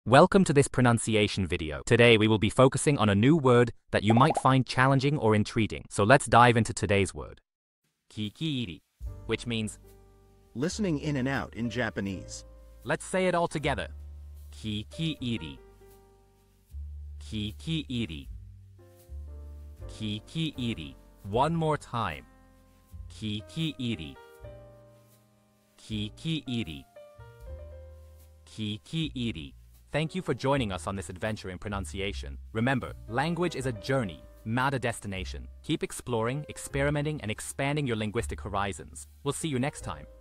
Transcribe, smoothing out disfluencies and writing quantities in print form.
Welcome to this pronunciation video. Today we will be focusing on a new word that you might find challenging or intriguing. So let's dive into today's word. Kikinyuu, which means listening in and out in Japanese. Let's say it all together. Kikinyuu. Kikinyuu. Kikinyuu. One more time. Kikinyuu. Kikinyuu. Kikinyuu. Thank you for joining us on this adventure in pronunciation. Remember, language is a journey, not a destination. Keep exploring, experimenting, and expanding your linguistic horizons. We'll see you next time.